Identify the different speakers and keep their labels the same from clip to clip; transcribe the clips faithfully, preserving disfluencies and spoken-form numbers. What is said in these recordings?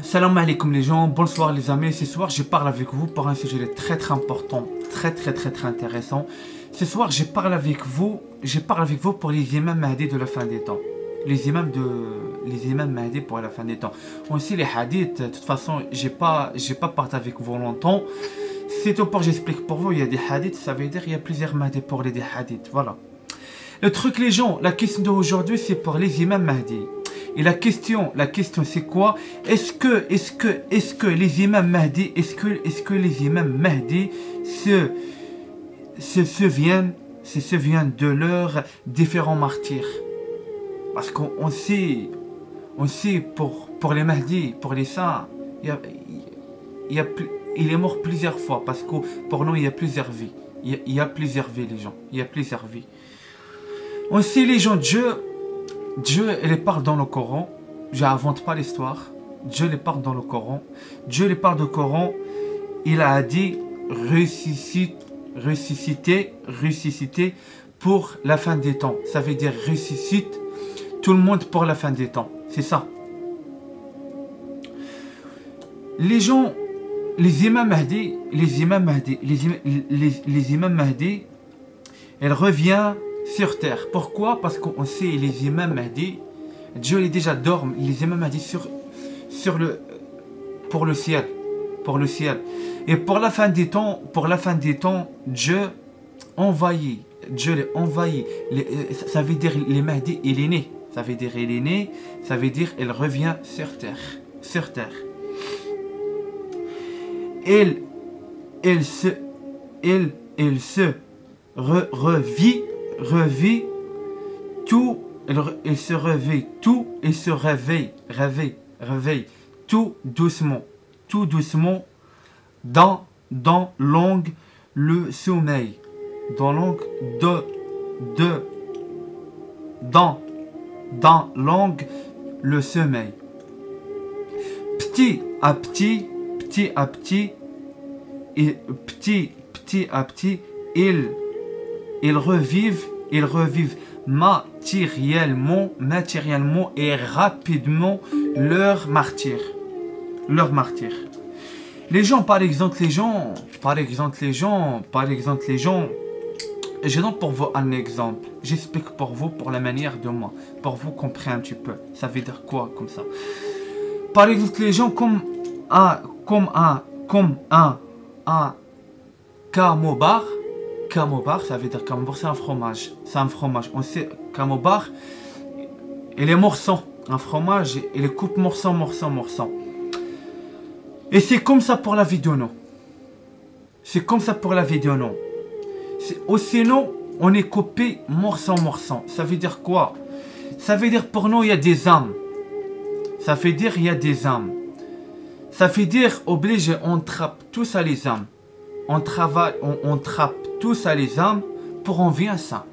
Speaker 1: Salam alaikum les gens, bonsoir les amis. Ce soir je parle avec vous pour un sujet très très important, très très très très intéressant. Ce soir je parle avec vous, je parle avec vous pour les imams Mahdi de la fin des temps. Les imams de les imams Mahdi pour la fin des temps. On sait les hadiths, de toute façon j'ai pas j'ai pas parlé avec vous longtemps. C'est tout pour j'explique pour vous, il y a des hadiths, ça veut dire il y a plusieurs Mahdi pour les des hadiths, voilà. Le truc les gens, la question d'aujourd'hui c'est pour les imams Mahdi. Et la question, la question c'est quoi? Est-ce que, est-ce que, est-ce que les imams Mahdi, est-ce que, est-ce que les imams Mahdi se, se souviennent, se souviennent de leurs différents martyrs? Parce qu'on on sait, on sait pour, pour les Mahdi, pour les saints, il, y a, il, y a, il est mort plusieurs fois parce que pour nous il y a plusieurs vies. Il y a, il y a plusieurs vies les gens, il y a plusieurs vies. On sait les gens, Dieu. Dieu les parle dans le Coran. Je n'invente pas l'histoire. Dieu les parle dans le Coran. Dieu les parle dans le Coran. Il a dit ressuscite, ressusciter, ressusciter pour la fin des temps. Ça veut dire ressuscite tout le monde pour la fin des temps. C'est ça. Les gens, les imams Mahdi, les imams Mahdi, les, im les, les imams Mahdi, elle revient sur terre. Pourquoi? Parce qu'on sait les imams Mahdi, Dieu les déjà dorment, les imams Mahdi sur, sur le, pour le ciel, pour le ciel. Et pour la fin des temps, pour la fin des temps, Dieu envahit, Dieu les envahit. Les, ça veut dire les Mahdi, il est né. Ça veut dire il est né, ça veut dire il revient sur terre, sur terre. Il, il se, il, il se re, revit. Revit tout, il, il se réveille tout, il se réveille, réveille, réveille, tout doucement, tout doucement, dans, dans longue le sommeil, dans longue de, de, dans, dans longue le sommeil. Petit à petit, petit à petit, et petit, petit à petit, il Ils revivent, ils revivent matériellement, matériellement et rapidement leur martyr. Leur martyr. Les gens, par exemple, les gens, par exemple, les gens, par exemple, les gens, je donne pour vous un exemple. J'explique pour vous, pour la manière de moi, pour vous comprendre un petit peu. Ça veut dire quoi, comme ça? Par exemple, les gens, comme un, comme un, comme un, un camembert. Camembert, ça veut dire camembert, c'est un fromage. C'est un fromage. On sait, camembert, il est morceau. Un fromage, il est coupe morceau, morceau, morceau. Et c'est comme ça pour la vie de nous. C'est comme ça pour la vie de nous. Aussi, nous, on est coupé morceau, morceau. Ça veut dire quoi? Ça veut dire pour nous, il y a des âmes. Ça veut dire il y a des âmes. Ça veut dire obligé, on trappe tous à les âmes. On travaille, on, on trappe tous à les âmes pour en venir à ça.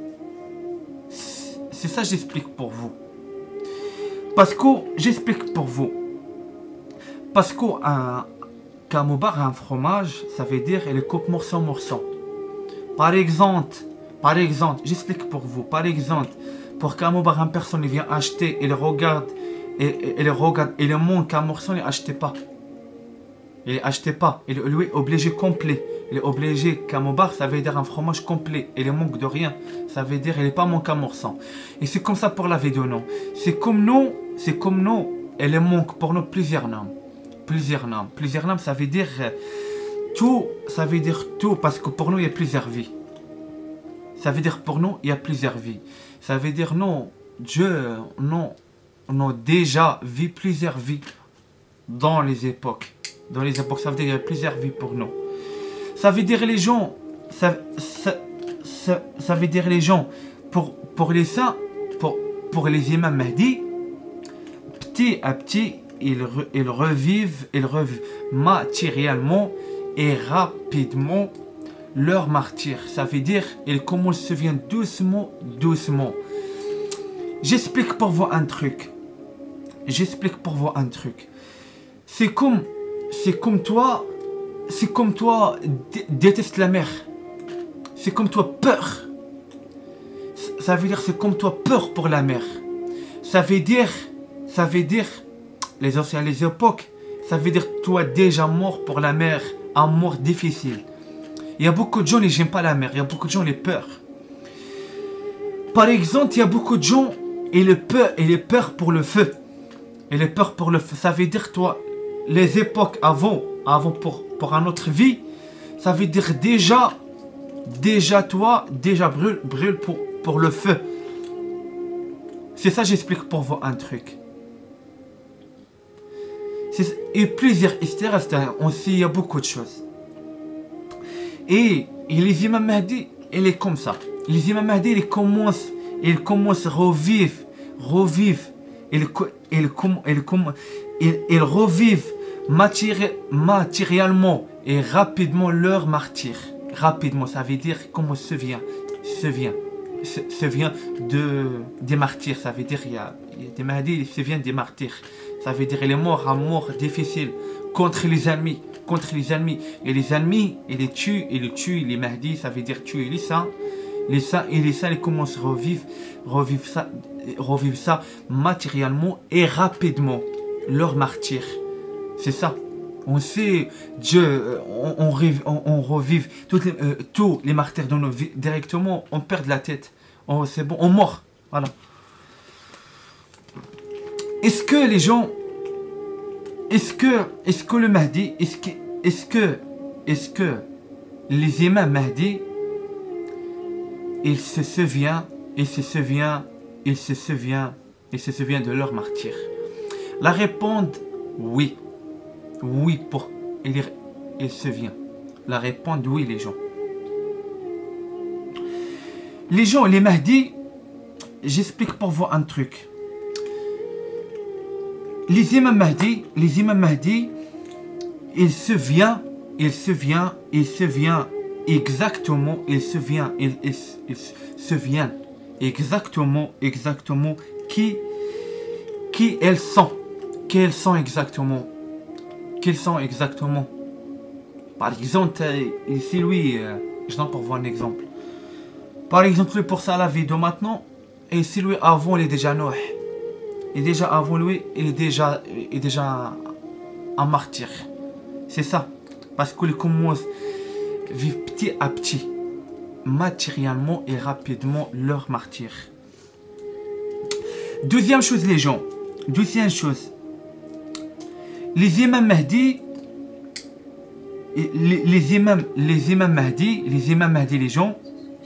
Speaker 1: C'est ça que j'explique pour vous. Parce que j'explique pour vous. Parce qu'un camembert, un fromage, ça veut dire il coupe morceau morceau. Par exemple, par exemple, j'explique pour vous. Par exemple, pour camembert, une personne vient acheter, il regarde, et il regarde, il manque un morceau, il n'achète pas. Il n'achetait pas. Il est lui obligé complet. Il est obligé camembert, ça veut dire un fromage complet. Il ne manque de rien. Ça veut dire il n'est pas manqué à morceau. Et c'est comme ça pour la vie de nous. C'est comme nous, c'est comme nous, il manque pour nous plusieurs noms. Plusieurs noms. Plusieurs noms, ça veut dire tout. Ça veut dire tout parce que pour nous, il y a plusieurs vies. Ça veut dire pour nous, il y a plusieurs vies. Ça veut dire non, Dieu, non, on a déjà vu plusieurs vies dans les époques. Dans les époques, ça veut dire qu'il y a plusieurs vies pour nous. Ça veut dire les gens, ça, ça, ça, ça veut dire les gens, pour, pour les saints, pour, pour les imams Mahdi, petit à petit, ils, re, ils revivent, ils revivent matériellement et rapidement leur martyr. Ça veut dire qu'ils commencent à se souvenir doucement, doucement. J'explique pour vous un truc. J'explique pour vous un truc. C'est comme... C'est comme toi, c'est comme toi déteste la mer. C'est comme toi peur. Ça veut dire c'est comme toi peur pour la mer. Ça veut dire, ça veut dire les anciens, les époques, ça veut dire toi déjà mort pour la mer, un mort difficile. Il y a beaucoup de gens qui n'aiment pas la mer, il y a beaucoup de gens qui ont peur. Par exemple, il y a beaucoup de gens qui ont peur, et les peur pour le feu. Et les peur pour le feu, ça veut dire toi, les époques avant, avant pour, pour une autre vie, ça veut dire déjà, déjà toi, déjà brûle, brûle pour, pour le feu. C'est ça, j'explique pour vous un truc. Et plusieurs histoires, aussi, il y a beaucoup de choses. Et, et les imams Mahdi, il est comme ça. Les imams Mahdi, ils commencent, ils commencent à revivre, revivre, ils, ils, ils, ils, ils revivent matéri matériellement et rapidement leur martyr. Rapidement, ça veut dire comment se vient, se vient, se, se vient de, des martyrs. Ça veut dire il y a, il y a des Mahdi, ils se viennent des martyrs. Ça veut dire il est mort à mort difficile contre les ennemis, contre les ennemis. Et les ennemis, ils les tuent, ils les tuent, les Mahdi, ça veut dire tuer les saints. Les saints et les saints, ils commencent à revivre, revivre ça, revivre ça matériellement et rapidement. Leur martyr. C'est ça. On sait, Dieu, on, on, on, on revive toutes les, euh, tous les martyrs dans nos vies directement, on perd la tête. C'est bon, on mord. Voilà. Est-ce que les gens, est-ce que, est-ce que le Mahdi, est-ce que, est-ce que, est-ce que les imams Mahdi, ils se souviennent, ils se souviennent, ils se souviennent, ils se souviennent de leur martyr? La réponse, oui. Oui, pour, il, il se vient. La réponse, oui, les gens. Les gens, les Mahdi, j'explique pour vous un truc. Les imams Mahdi, les imams Mahdi, il se vient, il se vient, il se vient exactement, il se vient, il, il, il se vient exactement, exactement qui, qui elles sont, quelles sont exactement, quelles sont exactement. Par exemple, ici lui, je donne pour vous un exemple. Par exemple, pour ça la vidéo maintenant, et si lui avant il est déjà Noé. Et déjà avant lui, il est déjà, il est déjà un martyr. C'est ça. Parce qu'il commence à vivre petit à petit, matériellement et rapidement leur martyr. Deuxième chose, les gens. Deuxième chose. Les imams Mahdi, les, les imams, les imams Mahdi, les imams Mahdi, les gens,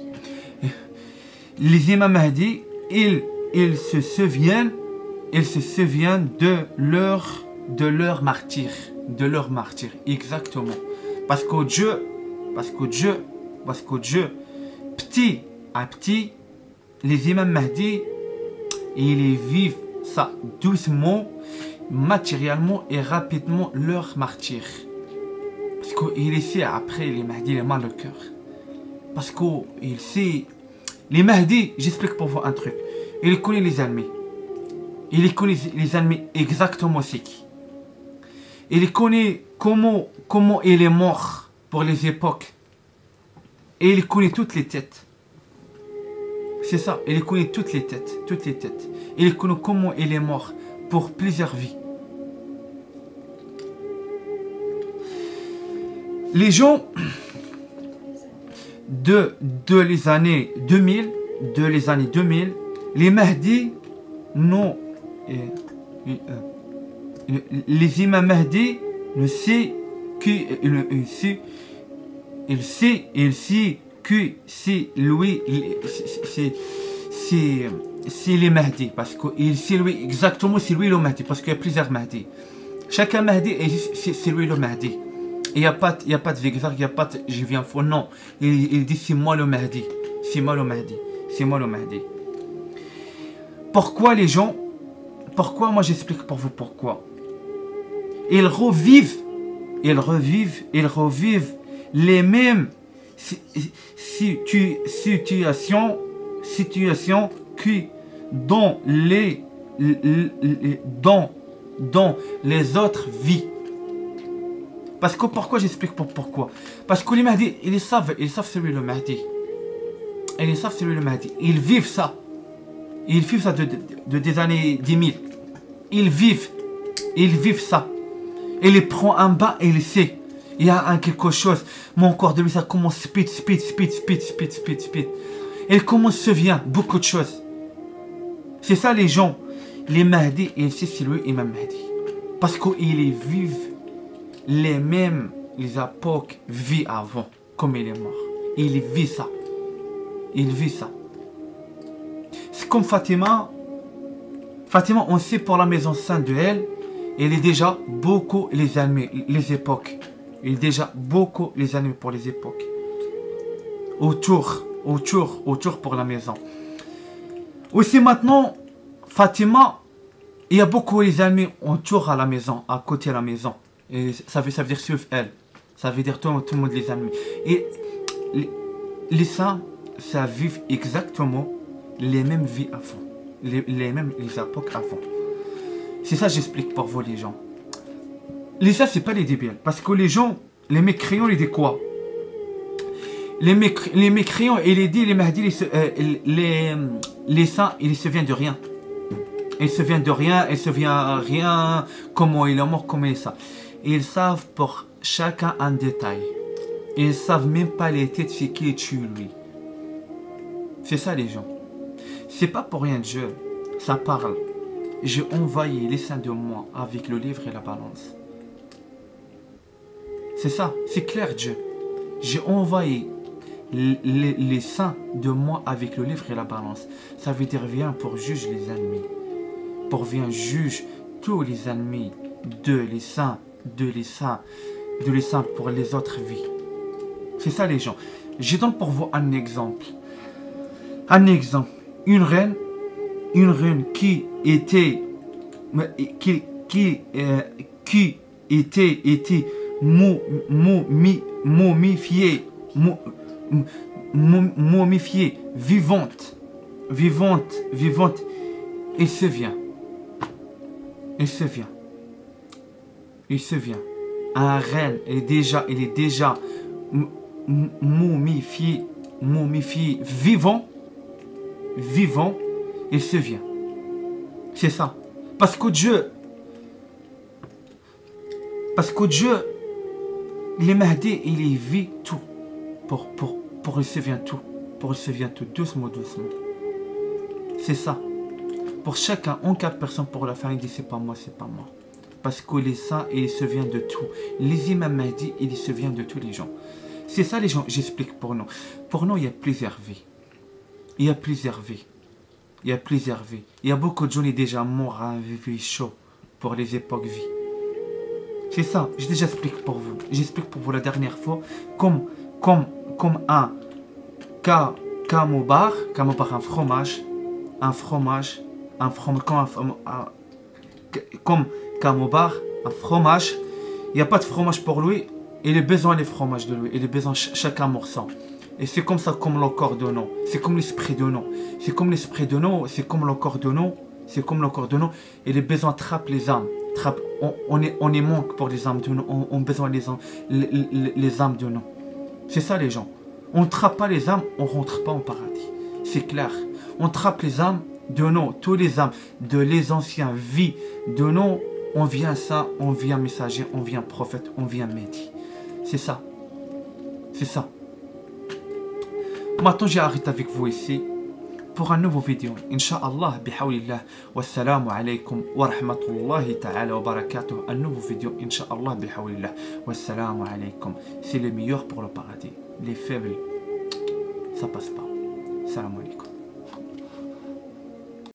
Speaker 1: les imams Mahdi, ils, ils se souviennent. Ils se souviennent de leur, de leur martyr, de leur martyr, exactement. Parce qu'au Dieu, parce qu'au Dieu, parce qu'au Dieu, petit à petit, les imams Mahdi, ils vivent ça doucement, matériellement et rapidement leur martyr. Parce qu'il sait après les Mahdi, il a mal au cœur. Parce qu'il sait, les Mahdi, j'explique pour vous un truc, il connaît les ennemis. Il connaît les ennemis exactement c'est qui. Il connaît comment, comment il est mort pour les époques. Et il connaît toutes les têtes. C'est ça, il connaît toutes les têtes. Toutes les têtes. Il connaît comment il est mort pour plusieurs vies. Les gens de, de les années deux mille, de les années deux mille, les Mahdi n'ont Et, et, euh, les imams Mahdi ne sait que il sait il sait il sait que c'est lui c'est c'est c'est les Mahdi parce qu'il sait lui exactement c'est lui le Mahdi parce qu'il y a plusieurs Mahdi. Chacun Mahdi c'est lui le Mahdi. Il n'y a pas il y a pas de zigzag, il n'y a pas de je viens faux, non. Il, il dit c'est moi le Mahdi, c'est moi le Mahdi, c'est moi le Mahdi. Pourquoi les gens Pourquoi? Moi j'explique pour vous pourquoi. Ils revivent, ils revivent, ils revivent les mêmes situ, situations, situations que dans les, les dans, dans les autres vies. Parce que pourquoi j'explique pour pourquoi? Parce que les Mahdi, ils savent, ils savent celui le Mahdi. Ils savent celui le Mahdi. Ils vivent ça. Ils vivent ça de, de, de des années dix mille. Ils vivent. Ils vivent ça. Il les prend en bas et il sait. Il y a un quelque chose. Mon corps de lui, ça commence speed, speed, speed, speed, speed, speed, speed. Il commence se vient beaucoup de choses. C'est ça les gens. Les Mahdi, et c'est lui Imam Mahdi. Parce qu'ils vivent les mêmes les époques vie avant, comme il est mort. Il vit ça. Il vit ça. C'est comme Fatima. Fatima, on sait pour la maison sainte de elle, elle est déjà beaucoup les années, les époques. Il est déjà beaucoup les années pour les époques. Autour, autour, autour pour la maison. Aussi maintenant, Fatima, il y a beaucoup les amis autour à la maison, à côté de la maison. Et ça veut, ça veut dire suivre elle. Ça veut dire tout, tout le monde les amis. Et les, les saints, ça vivent exactement les mêmes vies avant. Les, les mêmes les époques avant. C'est ça j'explique pour vous les gens. Les saints, c'est pas les débiles. Parce que les gens, les mécréants, ils disent quoi? Les, mécr les mécréants, et les dit, les Mahdi, les, euh, les, les saints, ils se viennent de rien. Ils se viennent de rien, ils se viennent rien, comment il est mort, comment il est ça. Ils savent pour chacun un détail. Ils savent même pas les têtes, c'est qui est tué lui. C'est ça les gens. C'est pas pour rien Dieu, ça parle. J'ai envoyé les saints de moi avec le livre et la balance. C'est ça, c'est clair Dieu. J'ai envoyé les, les, les saints de moi avec le livre et la balance. Ça veut dire viens pour juger les ennemis. Pour viens juge tous les ennemis de les saints, de les saints, de les saints pour les autres vies. C'est ça les gens. Je donne pour vous un exemple. Un exemple. Une reine, une reine qui était, qui, qui, euh, qui était, était momifiée, momifiée, vivante, vivante, vivante, et se vient. Il se vient. Il se vient. Un reine est déjà, il est déjà momifié, momifié, vivant, vivant, il se vient. C'est ça. Parce que Dieu, parce que Dieu, les Mahdi, il y vit tout. Pour, pour, pour il se vient tout. Pour il se vient tout. Doucement, doucement. C'est ça. Pour chacun, en quatre personnes pour la fin, il dit c'est pas moi, c'est pas moi. Parce que les saints, il se vient de tout. Les imams Mahdi, il se vient de tous les gens. C'est ça les gens, j'explique pour nous. Pour nous, il y a plusieurs vies. Il y a plusieurs vies. Il y a plusieurs vies. Il y a beaucoup de gens qui sont déjà morts à un vie chaud pour les époques vie. C'est ça, je déjà explique pour vous. J'explique pour vous la dernière fois comme, comme, comme un camembert, camembert, un fromage, un fromage, un fromage, comme, un, un, comme camembert, un fromage. Il n'y a pas de fromage pour lui. Il a besoin des fromages de lui. Il a besoin de chacun morceau. Et c'est comme ça, comme le corps de nous. C'est comme l'esprit de nous. C'est comme l'esprit de nous. C'est comme le corps de nous. C'est comme le corps de nous. Il a besoin de trapper les âmes. Trappe, on, on, est, on est manque pour les âmes de nous. On, on a besoin des âmes, les, les, les âmes de nous. C'est ça les gens. On ne trappe pas les âmes, on ne rentre pas au paradis. C'est clair. On trappe les âmes de nous. Tous les âmes de les anciens vies de nous. On vient ça, on vient messager, on vient prophète, on vient Mehdi. C'est ça. C'est ça. Maintenant, j'arrête avec vous ici pour un nouveau vidéo. Inch'Allah, bihawlillah, wassalamu alaykum wa rahmatullahi ta'ala wa barakatuh. Un nouveau vidéo, Inch'Allah, bihawlillah, wassalamu alaykum. C'est le meilleur pour le paradis. Les faibles, ça passe pas. Salam alaykum.